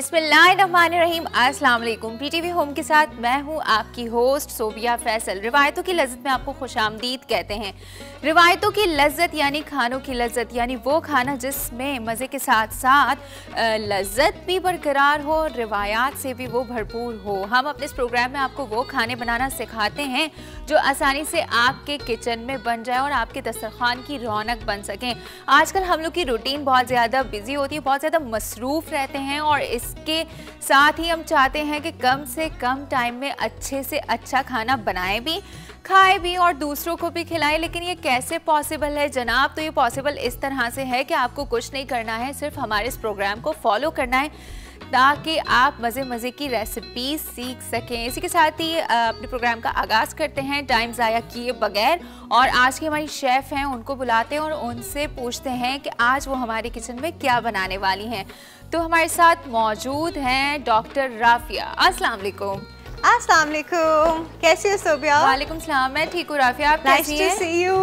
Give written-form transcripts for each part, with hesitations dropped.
बिस्मिल्लाहिर्रहमानिर्रहीम। अस्सलाम वालेकुम। पीटीवी होम के साथ मैं हूँ आपकी होस्ट सोबिया फैसल। रिवायतों की लज्जत में आपको खुशामदीद कहते हैं। रिवायतों की लज्जत यानी खानों की लज्जत, यानी वो खाना जिसमें मज़े के साथ साथ लज्जत भी बरकरार हो, रिवायात से भी वो भरपूर हो। हम अपने इस प्रोग्राम में आपको वो खाने बनाना सिखाते हैं जो आसानी से आपके किचन में बन जाए और आपके दस्तरखान की रौनक बन सकें। आजकल हम लोग की रूटीन बहुत ज़्यादा बिजी होती है, बहुत ज़्यादा मसरूफ़ रहते हैं और इसके साथ ही हम चाहते हैं कि कम से कम टाइम में अच्छे से अच्छा खाना बनाएं भी, खाएं भी और दूसरों को भी खिलाएं। लेकिन ये कैसे पॉसिबल है जनाब? तो ये पॉसिबल इस तरह से है कि आपको कुछ नहीं करना है, सिर्फ हमारे इस प्रोग्राम को फॉलो करना है ताकि आप मज़े की रेसिपी सीख सकें। इसी के साथ ही अपने प्रोग्राम का आगाज़ करते हैं टाइम ज़ाया किए बगैर, और आज की हमारी शेफ़ हैं उनको बुलाते हैं और उनसे पूछते हैं कि आज वो हमारे किचन में क्या बनाने वाली हैं। तो हमारे साथ मौजूद हैं डॉक्टर राफिया। अस्सलाम वालेकुम। अस्सलाम वालेकुम, कैसी हो सोबिया? वालेकुम सलाम, मैं ठीक हूँ। राफिया आप कैसी हैं? Nice to see you,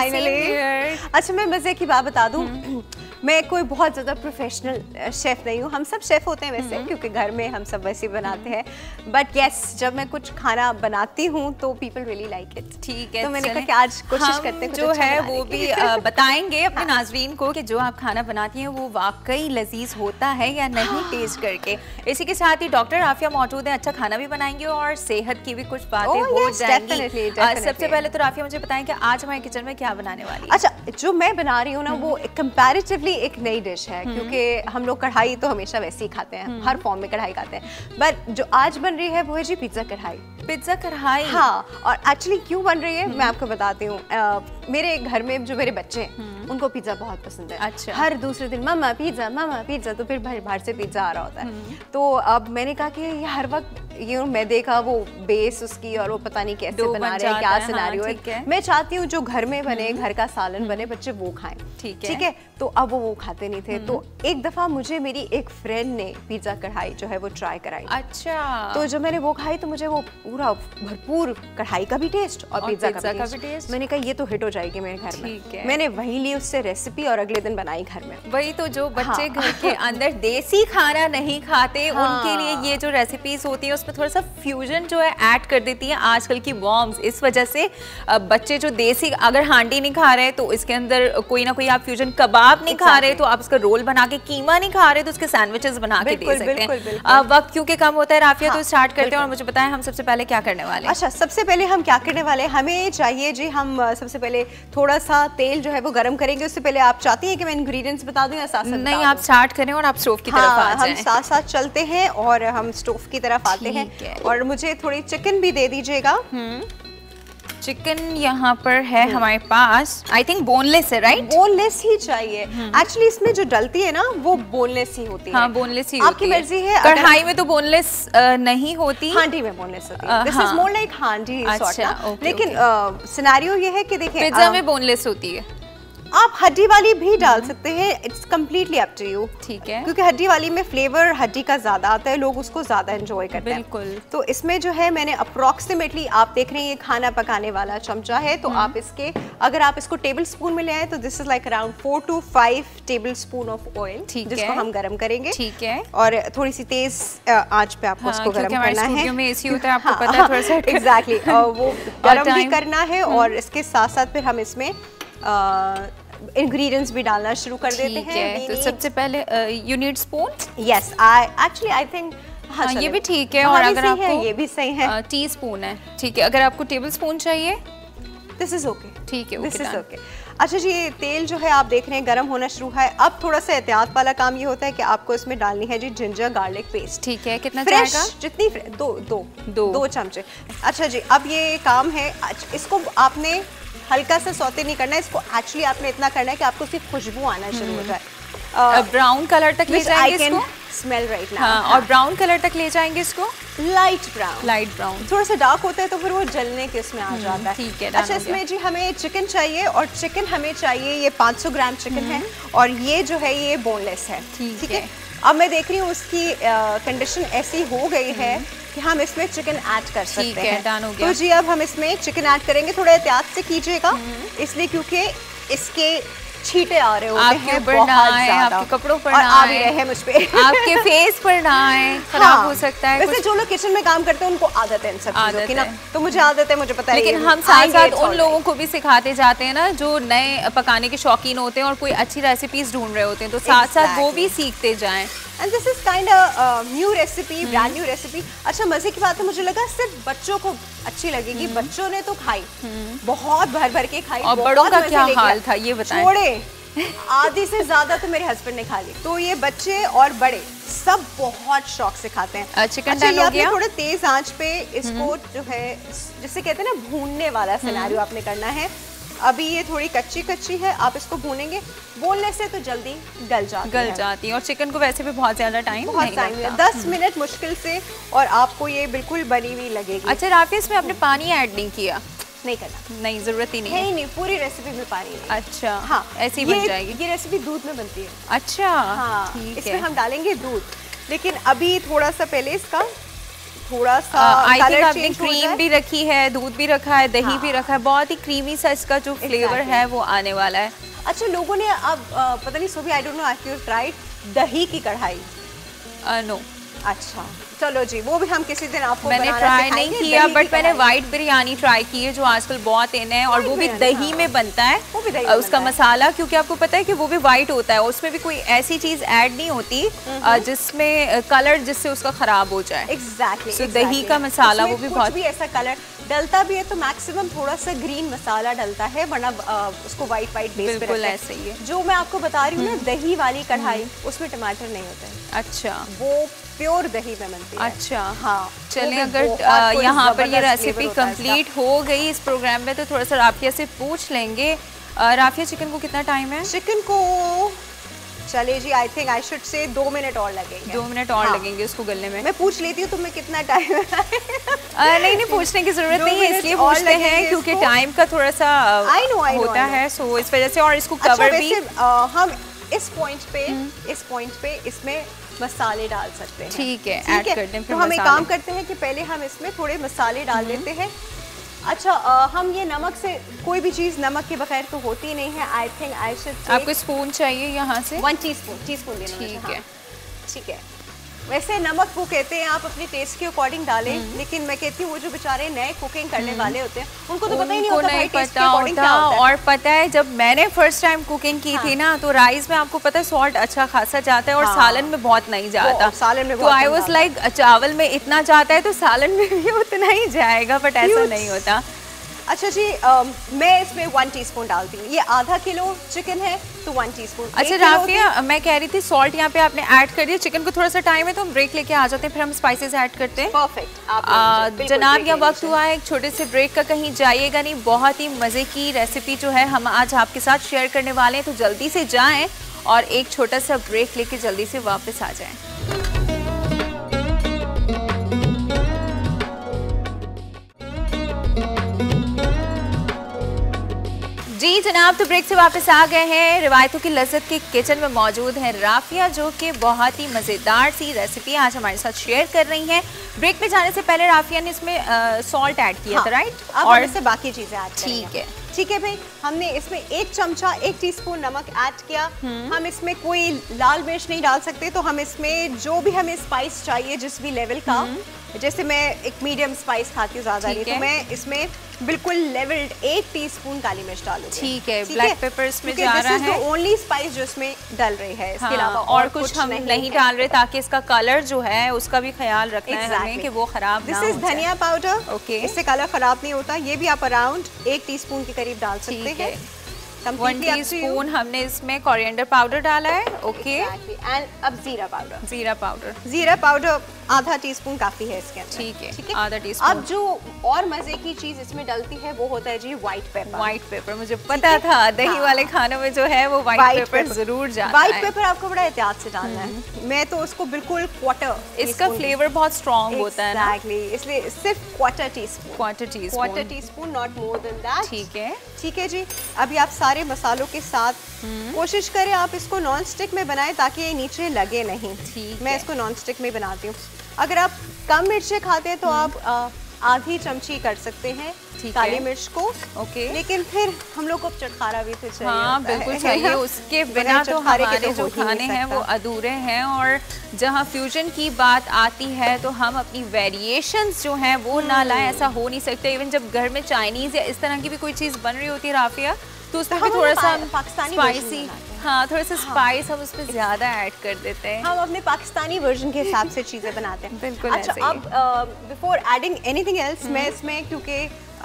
finally। अच्छा, मैं मज़े की बात बता दूँ, मैं कोई बहुत ज़्यादा प्रोफेशनल शेफ़ नहीं हूँ। हम सब शेफ़ होते हैं वैसे, क्योंकि घर में हम सब वैसे बनाते हैं। बट यस, जब मैं कुछ खाना बनाती हूँ तो पीपल रियली लाइक इट। ठीक है, तो मैंने कहा कि आज कोशिश करते हैं जो अच्छा है वो भी बताएंगे अपने नाजरीन को कि जो आप खाना बनाती हैं वो वाकई लजीज होता है या नहीं टेस्ट करके। इसी के साथ ही डॉक्टर राफिया मौजूद है, अच्छा खाना भी बनाएंगे और सेहत की भी कुछ बातें हो जाएंगी। सबसे पहले तो राफिया मुझे बताएं कि आज हमारे किचन में क्या बनाने वाली है? अच्छा, जो मैं बना रही हूँ ना वो कंपैरेटिवली एक नई डिश है, क्योंकि हम लोग कढ़ाई तो हमेशा वैसे ही खाते हैं, हर फॉर्म में कढ़ाई खाते हैं। बट जो आज बन रही है वो है जी पिज्जा कढ़ाई। पिज्जा कढ़ाई? हाँ। और एक्चुअली क्यों बन रही है मैं आपको बताती हूँ। मेरे घर में जो मेरे बच्चे हैं उनको पिज्जा बहुत पसंद है। अच्छा। हर दूसरे दिन मम्मा पिज्जा, तो फिर बाहर से पिज्जा आ रहा होता है। तो अब मैंने कहा कि ये हर वक्त ये मैदे का वो बेस उसकी और वो पता नहीं कैसे बना रहे हैं, क्या सिनेरियो है। मैं चाहती हूँ जो घर में बने, घर का सालन बने, बच्चे वो खाएं। ठीक है। तो अब वो खाते नहीं थे, तो एक दफा मुझे मेरी एक फ्रेंड ने पिज्जा कढ़ाई जो है वो ट्राई कराई। अच्छा। तो जब मैंने वो खाई तो मुझे वो पूरा भरपूर कढ़ाई का भी टेस्ट और पिज्जा का भी टेस्ट। मैंने कहा ये तो हिट हो जाएगी मेरे घर में। मैंने वही ली उससे रेसिपी और अगले दिन बनाई घर में। वही तो, जो बच्चे घर के अंदर देसी खाना नहीं खाते उनके लिए ये जो रेसिपीज होती है उसमें थोड़ा सा फ्यूजन जो है ऐड कर देती है आजकल की मॉम्स। इस वजह से बच्चे जो देसी, अगर हांडी नहीं खा रहे तो इसके अंदर कोई ना कोई आप फ्यूजन, कबाब नहीं खा रहे तो आप उसका रोल बना के, कीमा नहीं खा रहे तो उसके सैंडविचेस बना के दे सकते हैं। वक्त क्योंकि कम होता है राफिया, तो स्टार्ट करते हैं और मुझे बताएं हम सबसे पहले क्या करने वाले हैं। अच्छा, सबसे पहले हम क्या करने वाले हैं, हमें चाहिए जी, हम सबसे पहले थोड़ा सा तेल जो है वो गर्म करेंगे। उससे पहले आप चाहती हैं कि मैं इंग्रेडिएंट्स बता दूं या साथ साथ? नहीं, आप स्टार्ट करें और आप स्टोव की तरफ आ जाएं। हम साथ साथ चलते हैं और हम स्टोव की तरफ आते हैं। और मुझे थोड़ी चिकन भी दे दीजिएगा। चिकन यहाँ पर है हमारे पास, आई थिंक बोनलेस है, राइट? बोनलेस ही चाहिए। एक्चुअली इसमें जो डलती है ना वो बोनलेस ही होती है। हाँ, बोनलेस ही आपकी मर्जी है। कढ़ाई में तो बोनलेस नहीं होती, हांडी में बोनलेस होती है। This is more like handi sort. लेकिन सिनेरियो ये है कि देखिए पिज्जा में बोनलेस होती है। आप हड्डी वाली भी डाल सकते हैं, it's completely up to you. ठीक है। क्योंकि हड्डी वाली में फ्लेवर हड्डी का ज्यादा आता है, लोग उसको ज्यादा एंजॉय करते हैं। बिल्कुल। तो इसमें जो है मैंने अप्रोक्सीमेटली, आप देख रहे हैं ये खाना पकाने वाला चमचा है, तो आप इसके, अगर आप इसको टेबल स्पून में ले आए तो this is like around 4 to 5 tablespoon of oil, जिसको हम गर्म करेंगे। ठीक है। और थोड़ी सी तेज आंच पे आपको उसको गर्म करना है। में एसी होता है, आपको पता है, थोड़ा सा एग्जैक्टली वो गर्म भी करना है। और इसके साथ साथ फिर हम इसमें इंग्रेडिएंट्स भी डालना शुरू कर देते हैं। तो सबसे पहले you need spoon. Yes, I think हाँ, ये भी ठीक है। और अगर आपको, ये भी सही है, टी स्पून है, ठीक है। अगर आपको टेबल स्पून चाहिए, दिस इज ओके। ठीक है, दिस इज ओके। अच्छा जी, ये तेल जो है आप देख रहे हैं गर्म होना शुरू है। अब थोड़ा सा एहतियात वाला काम ये होता है कि आपको इसमें डालनी है जी जिंजर गार्लिक पेस्ट। ठीक है। कितना फ्रेश जाएगा? जितनी दो चमचे। अच्छा जी, अब ये काम है, इसको आपने हल्का सा सौते नहीं करना है, इसको एक्चुअली आपने इतना करना है कि आपको उसकी खुशबू आना शुरू हो जाए। ब्राउन कलर तक ले जाएंगे इसको। Smell right now. हाँ, और ब्राउन कलर तक ले जाएंगे इसको। Light brown. Light brown. थोड़ा सा डार्क होता है तो फिर वो जलने के उसमें आ जाता है। ठीक है। अच्छा, इसमें जी हमें चिकन चाहिए, और चिकन हमें चाहिए, ये 500 ग्राम चिकन है, और ये जो है ये बोनलेस है। ठीक है। अब मैं देख रही हूँ उसकी कंडीशन ऐसी हो गई है कि हम इसमें चिकन ऐड कर सकते हैं। डन हो गया। तो जी अब हम इसमें चिकन ऐड करेंगे। थोड़ा एहतियात से कीजिएगा, इसलिए क्योंकि इसके छींटे आ रहे होते हैं बहुत ज्यादा, आपके कपड़ों पर ना आ भी रहे हैं मुझ पे, आपके फेस पर ना आए, खराब हो सकता है। वैसे जो लोग किचन में काम करते हैं उनको आदत है इन सब चीजों की ना, तो मुझे आदत है, मुझे पता है। लेकिन हम साथ साथ उन लोगों को भी सिखाते जाते हैं ना जो नए पकाने के शौकीन होते हैं और कोई अच्छी रेसिपीज ढूंढ रहे होते हैं, तो साथ साथ वो भी सीखते जाएं। And this is kind a new recipe, brand new recipe. अच्छा, मजे की बात है, मुझे लगा सिर्फ बच्चों को अच्छी लगेगी, बच्चों ने तो खाई, बहुत भर भर के खाई। और बड़ों का क्या हाल था ये बताएं? छोड़े, आधी से ज्यादा तो मेरे हस्बैंड ने खा ली, तो ये बच्चे और बड़े सब बहुत शौक से खाते हैं। चिकन डन हो गया। थोड़े तेज आंच पे इसको जो है, जिसे कहते हैं ना भूनने वाला सिनेरियो आपने करना है। अभी ये थोड़ी कच्ची कच्ची है, आप इसको भूनेंगे, बोलने से तो जल्दी गल जाती है। और चिकन को वैसे भी बहुत ज्यादा टाइम नहीं लगता, 10 मिनट मुश्किल से, और आपको ये बिल्कुल बनी हुई लगेगी। अच्छा राफिया, इसमें आपने पानी ऐड नहीं किया? नहीं करना, नहीं, जरूरत ही नहीं है। नहीं, पूरी रेसिपी में पानी नहीं। अच्छा, हाँ, ऐसी बन जाएगी। ये रेसिपी दूध में बनती है। अच्छा, हाँ, इसमें हम डालेंगे दूध, लेकिन अभी थोड़ा सा पहले इसका थोड़ा सा आई थिंक आपने क्रीम भी रखी है, दूध भी रखा है, दही भी रखा है, बहुत ही क्रीमी सा इसका जो फ्लेवर है वो आने वाला है। अच्छा, लोगों ने अब पता नहीं Sophie, I don't know if you tried दही की कढ़ाई? नो। अच्छा, चलो जी, वो भी हम किसी दिन आपको मैंने ट्राई नहीं किया, बट मैंने व्हाइट बिरयानी ट्राई की है जो आजकल बहुत इन है, और वो भी दही में बनता है, वो भी उसका मसाला, क्योंकि आपको पता है कि वो भी व्हाइट होता है, उसमें भी कोई ऐसी चीज ऐड नहीं होती जिसमें कलर जिससे उसका खराब हो जाए। एग्जैक्टली, तो दही का मसाला वो भी बहुत भी ऐसा कलर डलता भी है तो मैक्सिमम थोड़ा सा ग्रीन मसाला डलता है, वरना उसको व्हाइट बेस पे बिल्कुल ऐसे ही है। जो मैं आपको बता रही हूँ ना, दही वाली कढ़ाई, उसमें टमाटर नहीं होते हैं। अच्छा, वो प्योर दही में बनती है। अच्छा, हाँ, चलें, अगर यहाँ पर ये रेसिपी कंप्लीट हो गई इस प्रोग्राम में, तो थोड़ा सा राफिया से पूछ लेंगे। राफिया, चिकन को कितना टाइम है? चिकन को चले जी, आई think I should say 2 minute और लगेंगे। 2 मिनट और लगेगे उसको गलने में। मैं पूछ लेती हूँ तुम्हें कितना टाइम है। नहीं, पूछने की जरूरत नहीं है, इसलिए पूछते हैं क्योंकि टाइम का थोड़ा सा होता है, सो इस वजह से। और इसको कवर भी हम इस पॉइंट पे इसमें मसाले डाल सकते हैं। ठीक है, ऐड कर दें। तो हम एक काम करते हैं कि पहले हम इसमें थोड़े मसाले डाल देते हैं। अच्छा, हम ये नमक से, कोई भी चीज़ नमक के बगैर तो होती नहीं है। आई थिंक आई शुड, आपको स्पून चाहिए यहाँ से? 1 टीस्पून देना। ठीक है, ठीक है। वैसे नमक वो कहते हैं आप अपने टेस्ट के अकॉर्डिंग डालें, लेकिन मैं कहती हूँ वो जो बेचारे नए कुकिंग करने वाले होते हैं उनको तो पता ही नहीं होता भाई टेस्ट के अकॉर्डिंग क्या होता है। और पता है, जब मैंने फर्स्ट टाइम कुकिंग की थी ना, तो राइस में आपको पता है सॉल्ट अच्छा खासा जाता है, और सालन में बहुत नहीं जाता। सालन में तो आई वाज लाइक, चावल में इतना जाता है तो सालन में भी उतना ही जाएगा, बट ऐसा नहीं होता। अच्छा जी, मैं इसमें 1 टीस्पून डालती हूँ। ये आधा किलो चिकन है तो 1 टीस्पून। अच्छा राफिया, मैं कह रही थी सॉल्ट यहाँ पे आपने ऐड कर दिया, चिकन को थोड़ा सा टाइम है तो हम ब्रेक लेके आ जाते हैं, फिर हम स्पाइसेस ऐड करते हैं। परफेक्ट। जनाब, यह वक्त हुआ है एक छोटे से ब्रेक का, कहीं जाइएगा नहीं। बहुत ही मज़े की रेसिपी जो है हम आज आपके साथ शेयर करने वाले हैं, तो जल्दी से जाएँ और एक छोटा सा ब्रेक लेके जल्दी से वापस आ जाएँ। जी जनाब, तो ब्रेक से वापस आ गए हैं। रिवायतों की लज्जत के किचन में मौजूद है राफिया, जो कि बहुत ही मज़ेदार सी रेसिपी आज हमारे साथ शेयर कर रही हैं। ब्रेक में जाने से पहले राफिया ने इसमें सॉल्ट ऐड किया था, राइट? और इससे बाकी चीज़ें ऐड ठीक है। ठीक है भाई, हमने इसमें 1 चमचा 1 टीस्पून नमक ऐड किया। हम इसमें कोई लाल मिर्च नहीं डाल सकते, तो हम इसमें जो भी हमें स्पाइस चाहिए जिस भी लेवल का, जैसे मैं एक मीडियम स्पाइस खाती हूँ ज़्यादा नहीं, तो मैं इसमें बिल्कुल लेवल्ड 1 टीस्पून काली मिर्च डालूंगी। ठीक है, ब्लैक पेपर इसमें जा रहा है। ओनली स्पाइस जो इसमें डल रही है, इसके अलावा और कुछ हम नहीं डाल रहे, ताकि इसका कलर जो है उसका भी ख्याल रखना है हमें कि वो खराब ना हो जाए। This is dhania powder. Okay, इससे कलर खराब नहीं होता। ये भी आप अराउंड 1 टीस्पून के करीब डाल सकते हैं। 1 टीस्पून हमने इसमें कोरिएंडर पाउडर डाला है। ओके, एंड अब जीरा पाउडर। जीरा पाउडर आधा टीस्पून काफी है इसके अंदर। ठीक है, आधा टीस्पून। अब जो और मजे की चीज इसमें डलती है वो होता है जी व्हाइट पेपर। मुझे पता था दही वाले खानों में जो है वो व्हाइट पेपर जरूर जाता है। व्हाइट पेपर आपको बड़ा एहतियात से डालना है। मैं तो उसको बिल्कुल क्वार्टर, इसका फ्लेवर बहुत स्ट्रॉन्ग होता है ना, इसलिए सिर्फ quarter teaspoon, not more than that. ठीक है जी। अभी आप सारे मसालों के साथ कोशिश करें आप इसको नॉन स्टिक में बनाएं ताकि ये नीचे लगे नहीं। मैं इसको नॉन स्टिक में बनाती हूँ। अगर आप कम मिर्चें खाते हैं तो आप आधी चमची कर सकते हैं काली मिर्च को। ओके, लेकिन फिर हम लोग को चटखारा भी तो चाहिए। हाँ बिल्कुल चाहिए, उसके बिना तो हमारे जो खाने हैं वो अधूरे हैं। और जहाँ फ्यूजन की बात आती है तो हम अपनी वेरिएशंस जो हैं वो ना लाएं, ऐसा हो नहीं सकता। इवन जब घर में चाइनीज़ या इस तरह की भी कोई चीज़ बन रही होती है राफिया, तो उसमें भी थोड़ा सा स्पाइसी, हाँ थोड़ा सा स्पाइस हम उसमें ज़्यादा ऐड कर देते हैं। हम अपने पाकिस्तानी वर्जन के हिसाब से चीज़ें बनाते हैं। बिल्कुल। अच्छा, अब बिफोर एडिंग एनीथिंग एल्स, मैं इसमें क्योंकि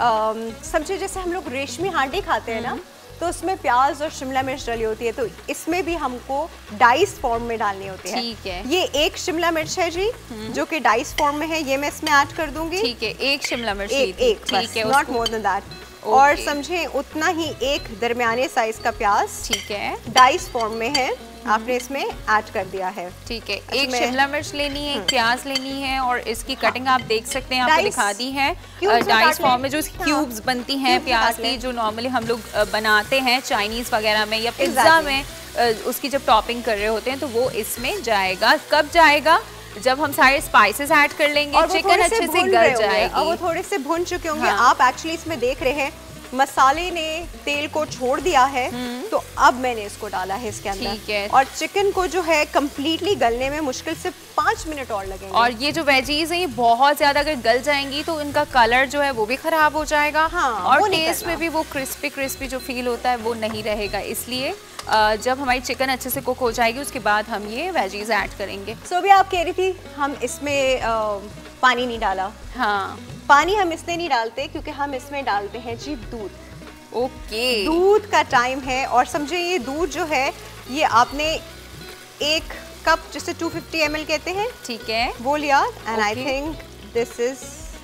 समझे जैसे हम लोग रेशमी हांडी खाते हैं ना, तो उसमें प्याज और शिमला मिर्च डली होती है, तो इसमें भी हमको डाइस फॉर्म में डालनी होती है। ठीक है, ये एक शिमला मिर्च है जी जो कि डाइस फॉर्म में है, ये मैं इसमें ऐड कर दूंगी। ठीक है, एक शिमला मिर्च, एक ठीक है, नॉट मोर देन दैट। और समझे उतना ही एक दरमियाने साइज का प्याज, ठीक है, डाइस फॉर्म में है, आपने इसमें ऐड कर दिया है। ठीक है, एक शिमला मिर्च लेनी है, एक प्याज लेनी है, और इसकी कटिंग आप देख सकते हैं, आपको दिखा दी है डाइस फॉर्म में। जो क्यूब्स बनती हैं प्याज की, जो नॉर्मली हम लोग बनाते हैं चाइनीज वगैरह में या पिज्जा में, उसकी जब टॉपिंग कर रहे होते हैं तो वो इसमें जाएगा। कब जाएगा? जब हम सारे स्पाइसेस ऐड कर लेंगे और चिकन अच्छे से गल जाएगी और वो थोड़े से भुन चुके होंगे। आप एक्चुअली इसमें देख रहे हैं मसाले ने तेल को छोड़ दिया है, तो अब मैंने इसको डाला है इसके अंदर। ठीक है, और चिकन को जो है कंप्लीटली गलने में मुश्किल से 5 मिनट और लगेंगे। और ये जो वेजीज हैं ये बहुत ज्यादा अगर गल जाएंगी तो इनका कलर जो है वो भी खराब हो जाएगा। हाँ, और टेस्ट में भी वो क्रिस्पी क्रिस्पी जो फील होता है वो नहीं रहेगा। इसलिए जब हमारी चिकन अच्छे से कुक हो जाएगी उसके बाद हम ये वेजीज ऐड करेंगे। सो भी आप कह रही थी हम इसमें पानी नहीं डाला। हाँ, पानी हम इसलिए नहीं डालते क्योंकि हम इसमें डालते हैं जी दूध। ओके, दूध का टाइम है। और समझे ये दूध जो है ये आपने 1 कप जिसे 250 ml कहते हैं, ठीक है, वो लिया। And I think this is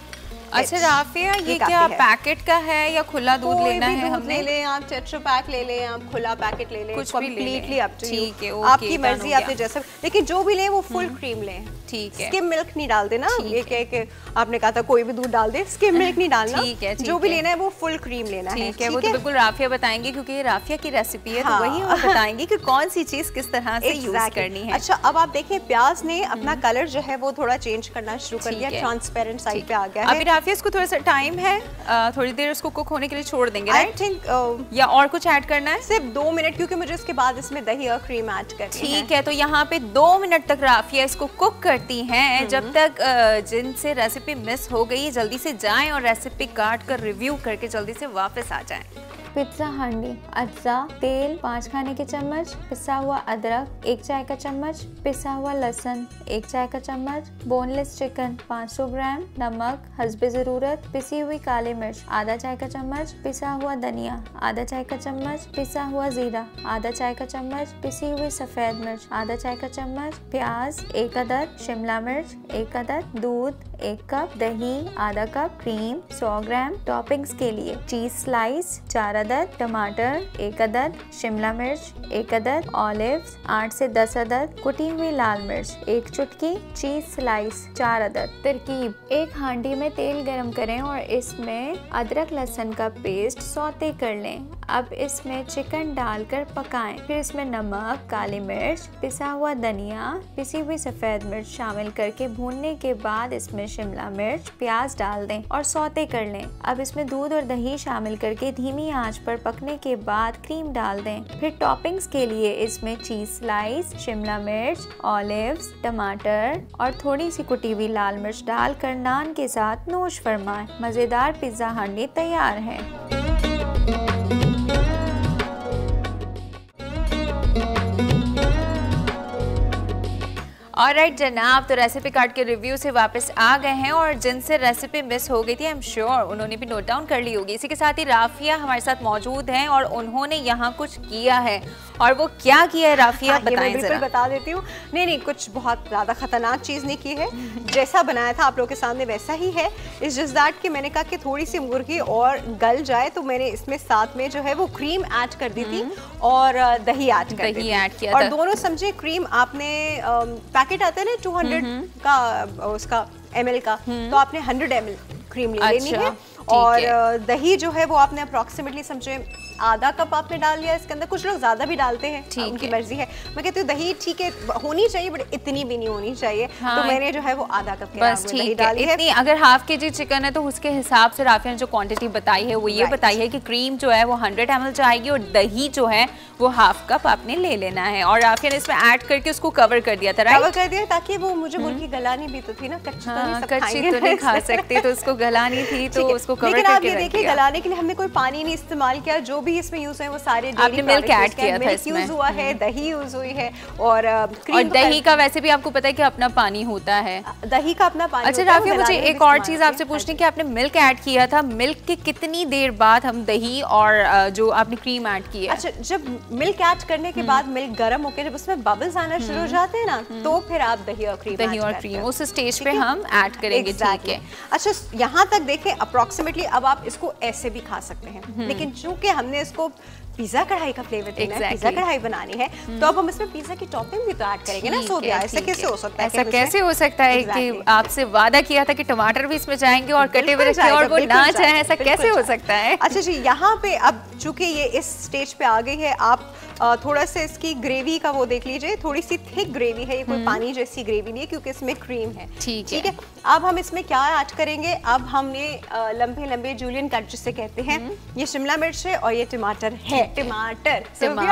अच्छा राफिया, ये क्या पैकेट का है या खुला दूध लेना है? हम ले लें, आप टेट्रा पैक ले लें, आप खुला पैकेट ले लें, कुछ कंप्लीटली अप टू यू। ठीक है, आपकी मर्जी, आपने जैसा, लेकिन जो भी लें वो फुल क्रीम लें। ठीक है, स्किम मिल्क नहीं डाल देना। ये कह के आपने कहा था कोई भी दूध डाल दे, स्किम मिल्क नहीं डालना। ठीक है, जो भी लेना है वो फुल क्रीम लेना है। ठीक है, वो तो बिल्कुल राफिया बताएंगे क्योंकि ये राफिया की रेसिपी है, तो वही वो बताएंगे कि कौन सी चीज किस तरह से यूज करनी है। अच्छा, अब आप देखें प्याज ने अपना कलर जो है वो थोड़ा चेंज करना शुरू कर दिया, ट्रांसपेरेंट साइड पे आ गया है। अभी राफिया इसको थोड़ा सा टाइम है, थोड़ी देर उसको कुक होने के लिए छोड़ देंगे। आई थिंक या और कुछ ऐड करना है? सिर्फ 2 मिनट, क्योंकि मुझे इसके बाद इसमें दही और क्रीम ऐड करनी है। ठीक है, तो यहाँ पे 2 मिनट तक राफिया इसको कुक करती हैं। जब तक जिनसे रेसिपी मिस हो गई जल्दी से जाएं और रेसिपी काट कर रिव्यू करके जल्दी से वापस आ जाएं। पिज्ज़ा हांडी, अज्जा, तेल 5 खाने के चम्मच, पिसा हुआ अदरक 1 चाय का चम्मच, पिसा हुआ लहसुन 1 चाय का चम्मच, बोनलेस चिकन 500 ग्राम, नमक हस्बे ज़रूरत, पिसी हुई काली मिर्च आधा चाय का चम्मच, पिसा हुआ धनिया आधा चाय का चम्मच, पिसा हुआ जीरा आधा चाय का चम्मच, पिसी हुई सफ़ेद मिर्च आधा चाय का चम्मच, प्याज 1 अदद, शिमला मिर्च 1 अदद, दूध 1 कप, दही आधा कप, क्रीम 100 ग्राम। टॉपिंग्स के लिए चीज स्लाइस 4 अदद, टमाटर 1 अदद, शिमला मिर्च 1 अदद, ऑलिव्स 8 से 10 अदद, कुटी हुई लाल मिर्च 1 चुटकी, चीज स्लाइस 4 अदद। तरकीब: एक हांडी में तेल गरम करें और इसमें अदरक लहसुन का पेस्ट सौते कर लें। अब इसमें चिकन डालकर पकाएं, फिर इसमें नमक, काली मिर्च, पिसा हुआ धनिया, पिसी हुई सफ़ेद मिर्च शामिल करके भूनने के बाद इसमें शिमला मिर्च, प्याज डाल दें और सौते कर लें। अब इसमें दूध और दही शामिल करके धीमी आंच पर पकने के बाद क्रीम डाल दें। फिर टॉपिंग्स के लिए इसमें चीज स्लाइस, शिमला मिर्च, ऑलिव्स, टमाटर और थोड़ी सी कुटी हुई लाल मिर्च डालकर नान के साथ नोश फरमाएं। मज़ेदार पिज्ज़ा हांडी तैयार है। ऑलराइट जनाब, तो रेसिपी कार्ड के रिव्यू से वापस आ गए हैं और जिनसे रेसिपी मिस हो गई थी आई एम श्योर उन्होंने भी नोट डाउन कर ली होगी। इसी के साथ ही राफिया हमारे साथ मौजूद हैं और उन्होंने यहाँ कुछ किया है, और वो क्या किया है राफिया बताएं बिल्कुल बता देती हूँ। नहीं, कुछ बहुत ज़्यादा खतरनाक चीज़ नहीं की है, जैसा बनाया था आप लोगों के सामने वैसा ही है। इस जस्ट दैट कि मैंने कहा कि थोड़ी सी मुर्गी और गल जाए तो मैंने इसमें साथ में जो है वो क्रीम ऐड कर दी थी और दही ऐड कर दी किया और दोनों समझे। क्रीम आपने पैकेट आता है ना 200 का उसका ml का, तो आपने 100 ml क्रीम ले लेनी है और दही जो है वो आपने अप्रोक्सीमेटली समझे आधा कप आपने डाल लिया इसके अंदर। कुछ लोग ज्यादा भी डालते हैं, उनकी मर्जी है। मैं कहती हूँ दही ठीक है होनी चाहिए, बट इतनी भी नहीं होनी चाहिए। तो मैंने जो है वो आधा कप के दही डाली है। अगर हाफ केजी चिकन है तो उसके हिसाब से राफिया ने जो क्वांटिटी बताई है वो ये बताई है कि क्रीम जो है वो 100 ml जाएगी और दही जो है वो हाफ कप आपने ले लेना है। और राफिया ने इसमें ऐड करके उसको कवर कर दिया था, कवर कर दिया ताकि वो मुझे मुर्गी गलानी भी तो थी ना, कच्ची तो नहीं खा सकते, तो उसको गलानी थी तो उसको कवर करके। लेकिन आप ये देखिए गलाने के लिए हमने कोई पानी नहीं इस्तेमाल किया, जो भी इसमें यूज है वो सारे आपने मिल्क ऐड किया था, इसमें यूज हुआ है, दही यूज हुई है और दही का वैसे भी आपको पता है कि अपना पानी होता है, दही का अपना पानी। अच्छा राफिया मुझे एक और चीज आपसे पूछनी कि आपने मिल्क ऐड किया था, मिल्क के कितनी देर बाद हम दही और जो आपने क्रीम ऐड की है? अच्छा जब मिल्क ऐड करने के बाद मिल्क गर्म होकर जब उसमें बबल्स आना शुरू हो जाते हैं ना, तो फिर आप दही और क्रीम उस स्टेज पे हम ऐड करेंगे। ठीक है। अच्छा यहाँ तक देखें अप्रोक्सीमेटली अब आप इसको ऐसे भी खा सकते हैं, लेकिन चूंकि हमने इसको पिज्जा कढ़ाई का फ्लेवर देना है, पिज्जा कढ़ाई बनानी है, तो अब हम इसमें पिज्जा की टॉपिंग भी तो ऐड करेंगे ना सोबिया। ऐसा कैसे हो सकता है? ऐसा कैसे हो सकता है कि आपसे वादा किया था कि टमाटर भी इसमें जाएंगे और कटे हुए रखे और वो ना जाए, ऐसा कैसे हो सकता है? अच्छा जी यहाँ पे अब चूंकि ये इस स्टेज पे आ गई है, आप थोड़ा सा इसकी ग्रेवी का वो देख लीजिए, थोड़ी सी थिक ग्रेवी है, ये कोई पानी जैसी ग्रेवी नहीं है क्योंकि इसमें क्रीम है। ठीक है। अब हम इसमें क्या ऐड करेंगे? अब हमने लंबे लंबे जूलियन कट जिसे कहते हैं, ये शिमला मिर्च है और ये टमाटर है। टमाटर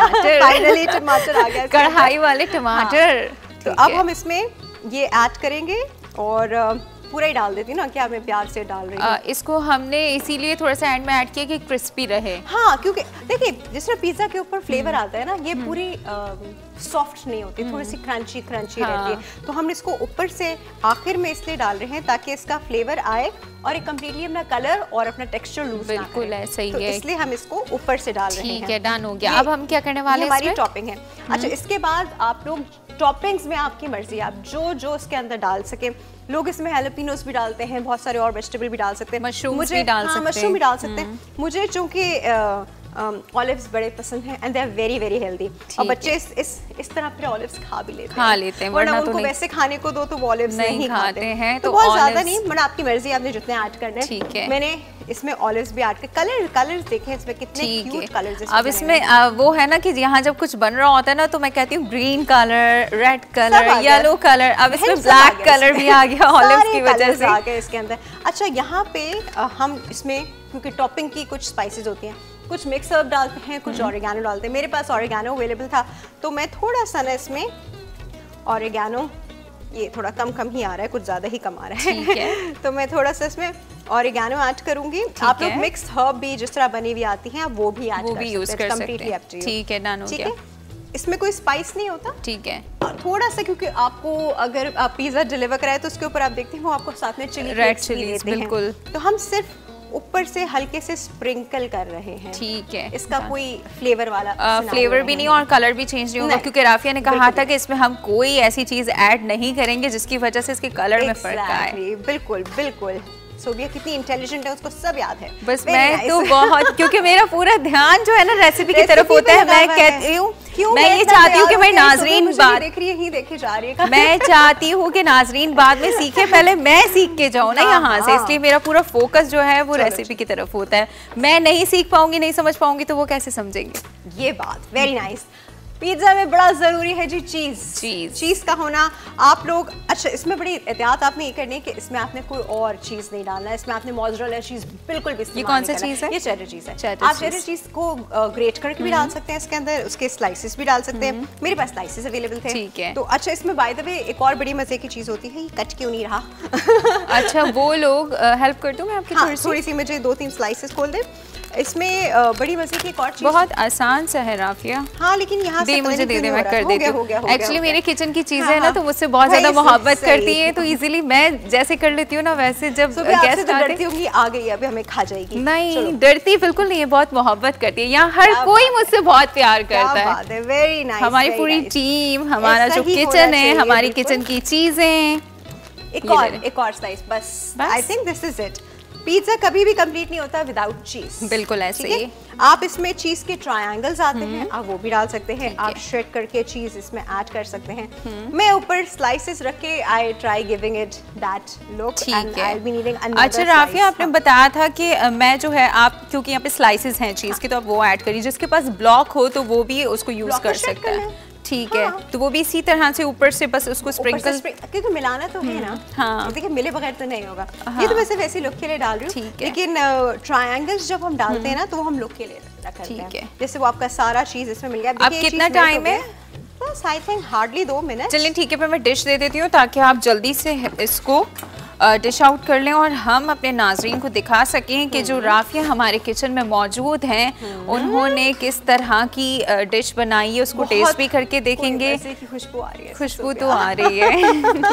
फाइनली टमाटर आ गया, कढ़ाई वाले टमाटर। तो अब हम इसमें ये ऐड करेंगे और पूरा ही डाल देती हूँ ना, क्या मैं प्यार से डाल रही हूँ। इसको हमने इसीलिए थोड़ा सा एंड में ऐड किया कि क्रिस्पी रहे। हाँ क्योंकि देखिए जिस तरह पिज्जा के ऊपर फ्लेवर आता है ना, ये पूरी सॉफ्ट नहीं होती, थोड़ी सी क्रंची क्रंची रहती है। तो हम इसको ऊपर से आखिर में इसलिए डाल रहे हैं ताकि इसका फ्लेवर आए और एक कम्प्लीटली अपना कलर और अपना टेक्सचर लूज बिल्कुल ऐसा ही है, इसलिए हम इसको ऊपर से डाल रहे हैं। ठीक है, डन हो गया। अब हम क्या करने वाले हैं? हमारी टॉपिंग है। अच्छा इसके बाद आप लोग टॉपिंग्स में आपकी मर्जी, आप जो जो इसके अंदर डाल सके। लोग इसमें हैलोपिनोस भी डालते हैं, बहुत सारे और वेजिटेबल भी डाल सकते हैं, मशरूम भी डाल सकते हैं। मशरूम भी डाल सकते हैं। मुझे चूंकि ऑलिव्स बड़े पसंद हैं and they are very very healthy, और बच्चे इस तरह फिर ऑलिव्स खा लेते हैं, वरना उनको वैसे खाने को दो तो ऑलिव्स नहीं खाते हैं। तो बहुत ज्यादा नहीं, मतलब आपकी मर्जी, आपने जितने ऐड करने हैं। ठीक है। मैंने इसमें ऑलिव्स भी ऐड कर, कलर्स देखें इसमें कितने क्यूट कलर्स। अब इसमें वो है ना कि यहाँ जब कुछ बन रहा होता है ना, तो मैं कहती हूँ green colour, red colour, yellow colour, अब इसमें ब्लैक कलर भी आ गया ऑलिव्स की वजह से, आ गया इसके अंदर। अच्छा यहाँ पे हम इसमें क्योंकि टॉपिंग की कुछ स्पाइसेस होती हैं, कुछ मिक्स हर्ब डालते हैं, कुछ ऑरिगेनो डालते हैं। मेरे पास ऑरिगेनो अवेलेबल था तो मैं थोड़ा सा ना इसमें ऑरिगेनो, ये थोड़ा कम ही आ रहा है, कुछ ज़्यादा ही कम आ रहा है तो मैं थोड़ा सा इसमें ऑरिगेनो ऐड करूंगी। आप लोग मिक्स हर्ब भी जिस तरह बनी हुई आती हैं वो भी ऐड कर सकते हैं। ठीक है, डन हो गया। इसमें कोई स्पाइस नहीं होता। ठीक है। थोड़ा सा क्योंकि आपको अगर आप पिज्जा डिलीवर कराए तो उसके ऊपर आप देखते हैं वो आपको साथ में चिली, रेड चिली बिल्कुल, तो हम सिर्फ ऊपर से हल्के से स्प्रिंकल कर रहे हैं। ठीक है। इसका कोई फ्लेवर वाला फ्लेवर भी नहीं और कलर भी चेंज नहीं होगा, क्योंकि राफिया ने कहा था कि इसमें हम कोई ऐसी चीज ऐड नहीं करेंगे जिसकी वजह से इसके कलर में फर्क आए। बिल्कुल बिल्कुल। सोबिया कितनी इंटेलिजेंट है, उसको सब याद है। बस मैं तो बहुत, क्योंकि मेरा पूरा ध्यान जो है ना रेसिपी की तरफ होता है। मैं कहती हूँ, मैं ये चाहती हूँ कि मैं नाजरीन बात देख रही है, ही देखे जा रही है। मैं चाहती हूँ कि नाजरीन बाद में सीखे, पहले मैं सीख के जाऊँ ना यहाँ से, इसलिए मेरा पूरा फोकस जो है वो रेसिपी की तरफ होता है। मैं नहीं सीख पाऊंगी, नहीं समझ पाऊंगी तो वो कैसे समझेंगे? ये बात वेरी नाइस। पिज्जा में बड़ा जरूरी है जी चीज का होना। आप लोग अच्छा इसमें बड़ी एहतियात आपने ये करनी है कि इसमें आपने कोई और चीज नहीं डालना है, इसमें आपने मोज़रेला चीज बिल्कुल भी ये कौन सा चीज है? ये चेडर चीज है। आप चेडर चीज को ग्रेट करके भी डाल सकते हैं इसके अंदर, उसके स्लाइसेस भी डाल सकते हैं। मेरे पास स्लाइसेस अवेलेबल थे। ठीक है। तो अच्छा इसमें बाय द वे एक और बड़ी मजे की चीज होती है, ये कट क्यों नहीं रहा? अच्छा वो लोग हेल्प कर दूं मैं आपकी? थोड़ी सी मुझे 2-3 स्लाइसेस खोल दे। इसमें बड़ी मजे की एक और चीज, बहुत आसान सा है राफिया। हाँ लेकिन यहाँ से मुझे दे दे, मैं कर देती हूँ। एक्चुअली मेरे किचन की चीजें है ना तो मुझसे बहुत ज्यादा मोहब्बत करती है, तो इजीली मैं जैसे कर लेती हूँ ना वैसे जब गेस्ट डरती होंगी आ गई अभी हमें खा जाएगी। नहीं डरती बिल्कुल नहीं है, बहुत मोहब्बत करती है। यहाँ हर कोई मुझसे बहुत प्यार करता है। Very nice. हमारी पूरी टीम, हमारा जो किचन है, हमारी किचन की चीजें। एक और स्लाइस बस। I think this is it. Pizza कभी भी कंप्लीट नहीं होता विदाउट चीज। बिल्कुल ऐसे ही। आप इसमें चीज के ट्रायंगल्स आते हैं, आप वो भी डाल सकते हैं। आप श्रेड करके चीज इसमें ऐड कर सकते हैं। मैं ऊपर स्लाइसेस रख के I try giving it that look and I will be needing another. अच्छा राफिया, आपने बताया था कि मैं जो है, आप क्योंकि यहाँ पे स्लाइसेस हैं चीज के, तो आप वो ऐड करिए। जिसके पास ब्लॉक हो तो वो भी उसको यूज कर सकता है। ठीक है, तो वो भी इसी तरह से ऊपर से बस उसको स्प्रिंकल, क्योंकि मिलाना तो है ना। हाँ, देखिए मिले बगैर तो नहीं होगा। ये तो मैं सिर्फ ऐसे लुक के लिए डाल रही हूँ, लेकिन ट्रायंगल्स जब हम डालते हैं ना तो वो हम लुक के लिए रखते हैं। जैसे वो आपका सारा चीज इसमें मिल गया। अब कितना टाइम है? बस आई थिंक हार्डली 2 मिनट। चलिए ठीक है, फिर मैं डिश दे देती हूँ ताकि आप जल्दी से इसको डिश आउट कर लें और हम अपने नाजरीन को दिखा सकें कि जो राफिया हमारे किचन में मौजूद हैं उन्होंने किस तरह की डिश बनाई है। उसको टेस्ट भी करके देखेंगे। खुशबू आ रही है, खुशबू तो आ रही है।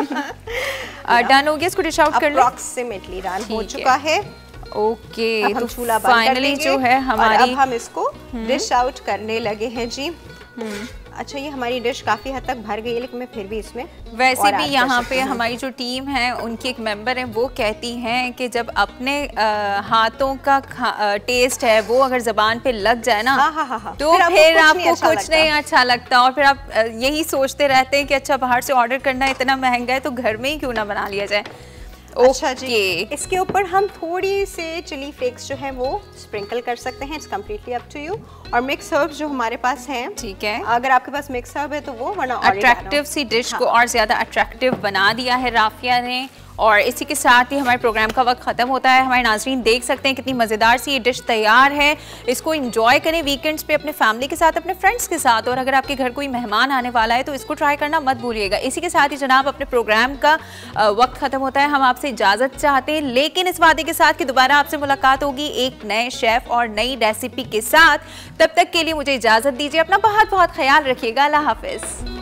डन हो गया, इसको डिश आउट कर लें। अप्रॉक्सीमेटली डन हो चुका है। ओके, तो चूल्हा फाइनली जो है हमारी, अब हम इसको डिश आउट करने लगे हैं जी। अच्छा, ये हमारी डिश काफ़ी हद तक भर गई है, लेकिन मैं फिर भी इसमें वैसे भी यहाँ पे हमारी जो टीम है उनकी एक मेंबर है, वो कहती हैं कि जब अपने हाथों का टेस्ट है वो अगर ज़बान पे लग जाए ना, तो फिर आपको कुछ नहीं अच्छा लगता और फिर आप यही सोचते रहते हैं कि अच्छा बाहर से ऑर्डर करना इतना महंगा है तो घर में ही क्यों ना बना लिया जाए। अच्छा जी, इसके ऊपर हम थोड़ी से चिली फ्लेक्स जो है वो स्प्रिंकल कर सकते हैं। It's completely up to you. और मिक्स हर्ब्स जो हमारे पास हैं, ठीक है, अगर आपके पास मिक्स हर्ब है तो वो, वरना अट्रैक्टिव सी डिश को और ज्यादा अट्रैक्टिव बना दिया है राफिया ने। और इसी के साथ ही हमारे प्रोग्राम का वक्त ख़त्म होता है। हमारे नाज़रीन देख सकते हैं कितनी मज़ेदार सी ये डिश तैयार है। इसको एंजॉय करें वीकेंड्स पे अपने फैमिली के साथ, अपने फ्रेंड्स के साथ। और अगर आपके घर कोई मेहमान आने वाला है तो इसको ट्राई करना मत भूलिएगा। इसी के साथ ही जनाब अपने प्रोग्राम का वक्त ख़त्म होता है। हम आपसे इजाज़त चाहते हैं, लेकिन इस वादे के साथ कि दोबारा आपसे मुलाकात होगी एक नए शेफ़ और नई रेसिपी के साथ। तब तक के लिए मुझे इजाज़त दीजिए। अपना बहुत बहुत ख्याल रखिएगा। अल्लाह हाफ़िज़।